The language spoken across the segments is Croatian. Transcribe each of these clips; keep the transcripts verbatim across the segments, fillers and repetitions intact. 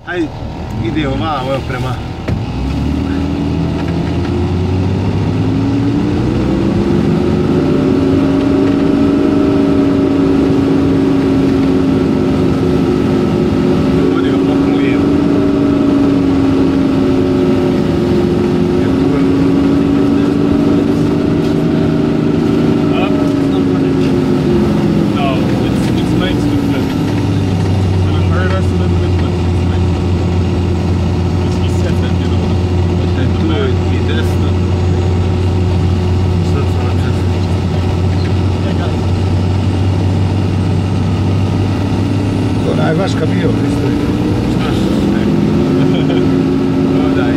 Aj, ide ovamo, evo prema... Vaš kamion, isto je. Šta što ste? No daj.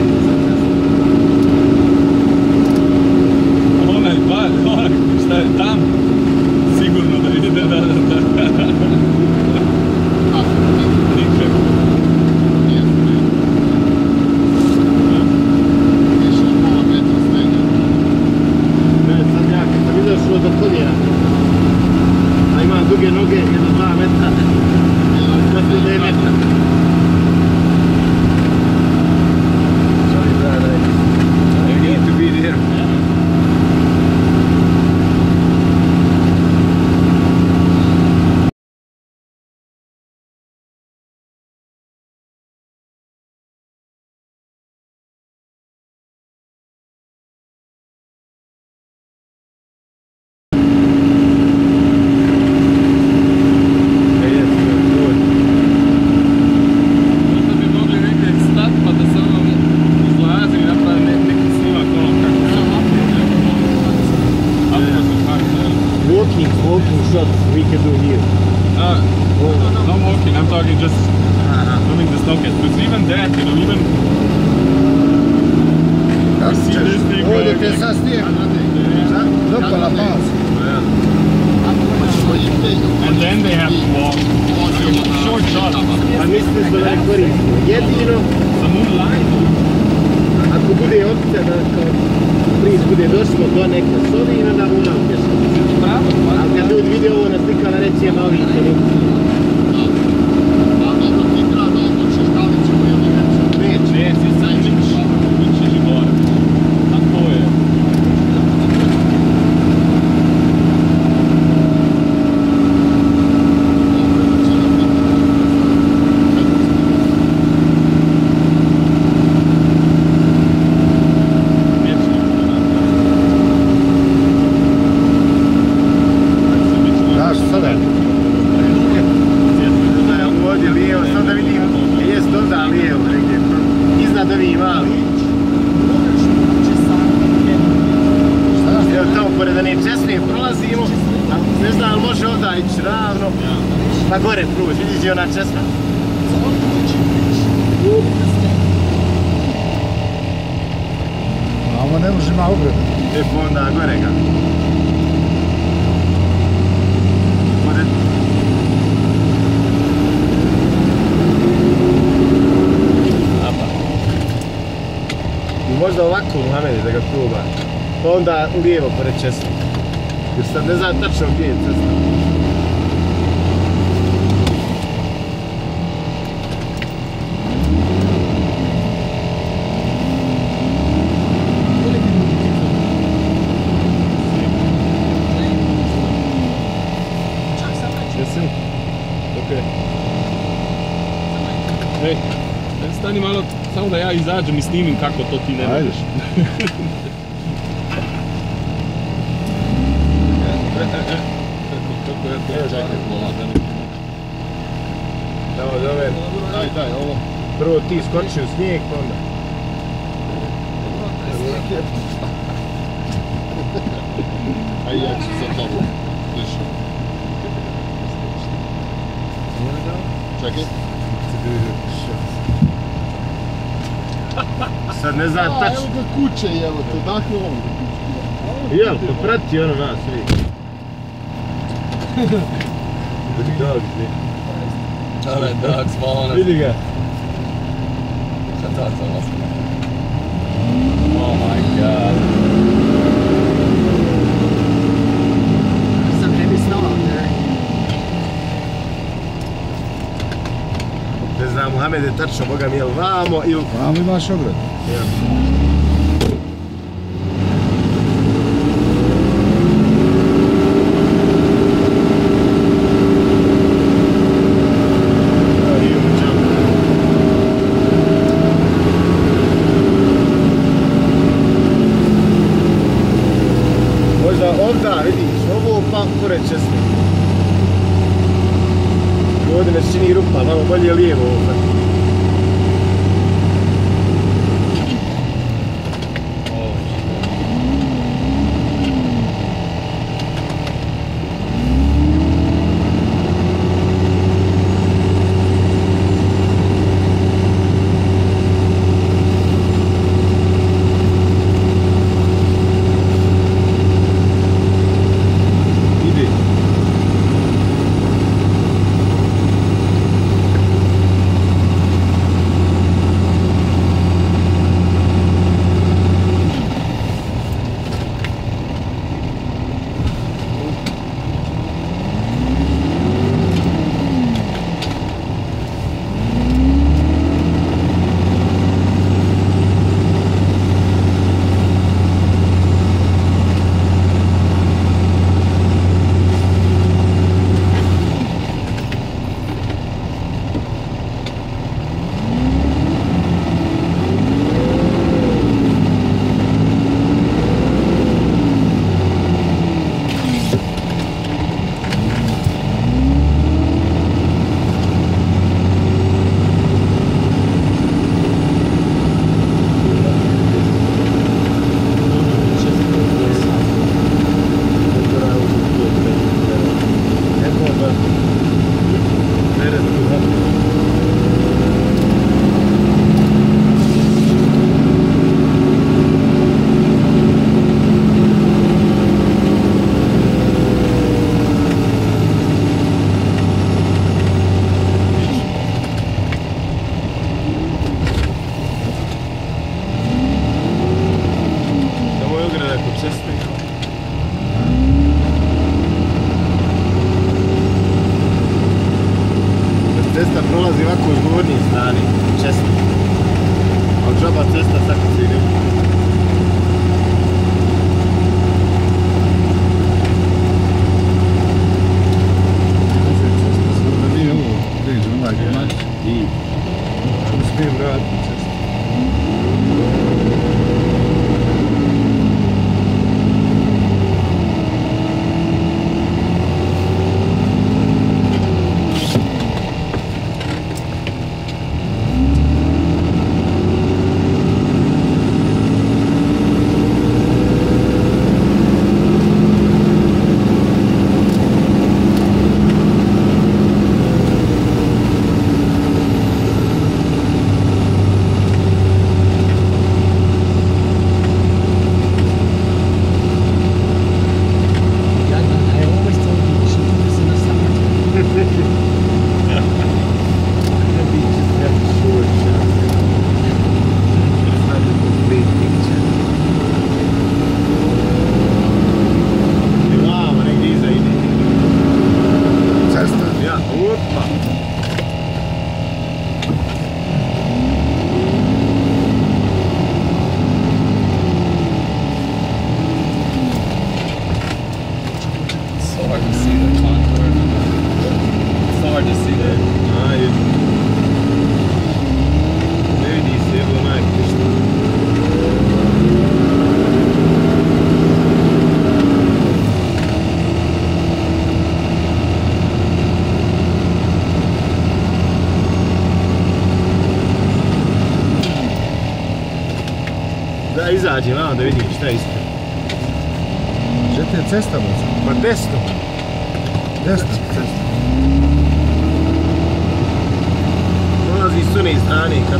Onaj bar, onaj šta je tam, sigurno da ide, da, da, da. Nikak. Ne, sad ja kad sam izašao do koljena, a imam duge noge, jedno dva metra. Sorry, brother. You need to be there. Walking shots we can do here. Uh, no walking, I'm talking just doing the snow cast. Because even that, you know, even... Kako see ćeš? this thing Ovdje going te like- sad snijeg. Dopala pas. And then they have to walk. Short shot. A mislim da ne koristimo. Jedino, The moonlight. ako bude opcija da kao bliz bude došlo do neke sobi, onda moram pješati. Bravo, Ali kad ljudi vide ovo na slikama, reći je malo više. Ne, si sam nič, nič je živora. A to je. Znaš, sada. Da je ovdje lijevo, sad da vidim, jest onda lijevo negdje, iznad ovih mali. Evo tamo pored one česme prolazimo, a ne znam ali može onda ići ravno, pa gore proći, vidiš je ona česma. A ovo ne može ima ograda. E pa onda gore ga. Pored... Možda ovako Muhamedi da ga proba, pa onda lijevo pored česme. Jer sad ne znam tačno gdje je cesta. Jesi? Okej. Hej, stani malo, samo da ja izađem i snimim kako to ti ne vidiš. Kako je to čekaj pola da ne... Evo, dober. Daj, daj, ovo. Prvo ti skoči u snijeg, pa onda. Aj, ja ću za tobom. Više. Čekaj. Sad ne znam A, tačno. evo ga kuće, evo te, dakle ovo. Jel, pa prati ono nas, vidi. Vidi dogs, vidi. Alright, dog's following us. Vidi ga. That's awesome. Oh my god. Some heavy snow out there. Ne znam, Muhamed je tačno, boga mi, jel vamo ili... Vamo imaš ograd. Ja. Možda ovdje, vidiš, ovo pa pored česne. Ovdje me čini rupa, malo bolje lijevo ovdje. Cesta prolazi ovako uz gornji strani, česno. A od džaba cesta tako se ide. Da nije ovo, priđe onaj granat. I Uspijem raditi cestu. Da izađe malo da vidim šta je ispred. Gdje ti je cesta možda? Pa desno. Desna cesta. Prolazi s one strane kad...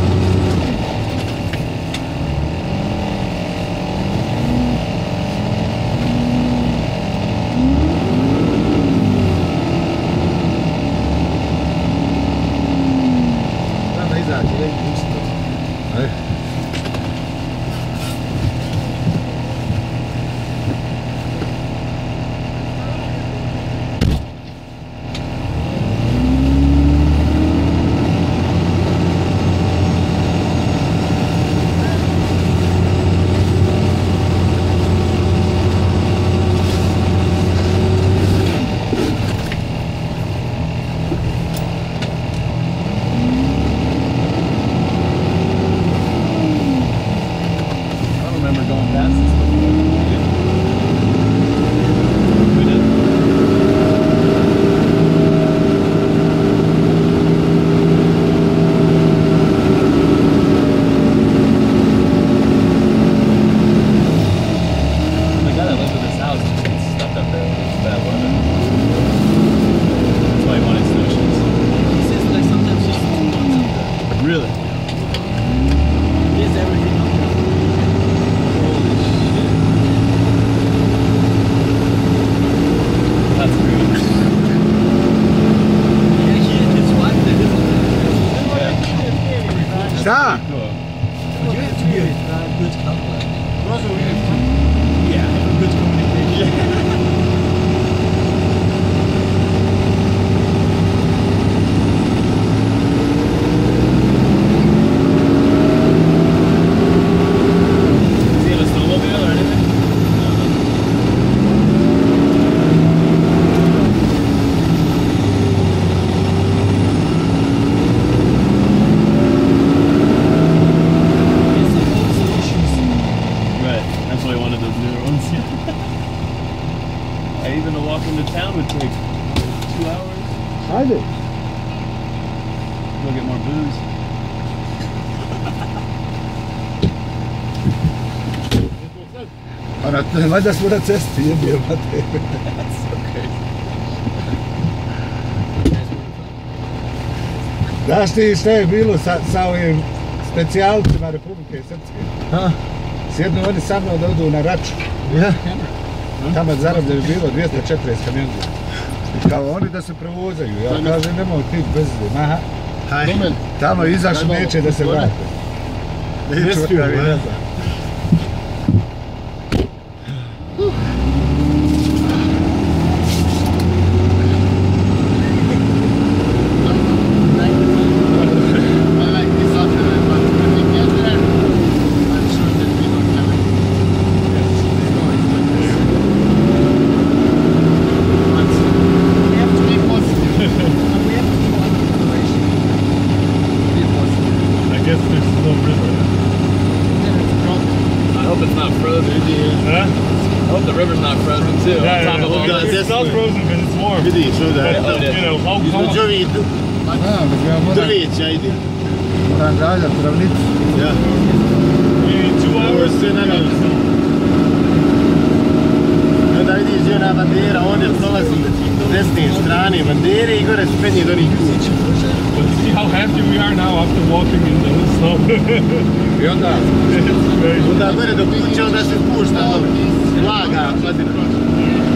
Da izađe, ne isto. Ajde. Really? Is everything up there? That's good. Yeah, it's what the Šta? Cool. It's good. Good couple. Može uvijek. Yeah, good communication. Does he have a snowmobile or anything? It's a whole solutions. Right. That's why I wanted those newer ones. I even a walk into town would take two hours. Hajde. Go get more booze. A na, valjda smo na cesti, jebio mate. That's so crazy. Znaš ti šta je bilo sa, sa ovim specijalcima Republike Srpske? Ha? Sjednu oni sa mnom da odu na Raču. Ja. Tamo zarobljeno bilo dvjesto četrdeset kamionđa. I kao oni da se prevozaju. Ja kažem nemoj ti bez maha. Haj. Tamo izašli neće da se vrate. Neću smiju, kavi, ne? ne znam. I like this option, but when we get there, I'm sure that we don't have it. But we have to be positive. And we have to do one preparation. Be positive. I guess there's no river. Then it's a problem. I hope it's not frozen. Huh? I hope the river's not frozen too. Yeah, on top yeah, of all yeah. this. It's not frozen because it's warm. Vidiš, ovdje. But, uh, you know, how, how, Između ovih A, nego ja moram, drveća ide. moram gađat ravnicu. Ja. we need two Ovo je hours. sve naravno. I onda vidiš gdje ona bandera, ondje prolazi s desne strane bandere i gore se penje do njih kuća. But you see how happy we are now after walking in the snow. I onda, It's crazy. Onda gore do kuće, onda se spušta dole. Blaga, hladina.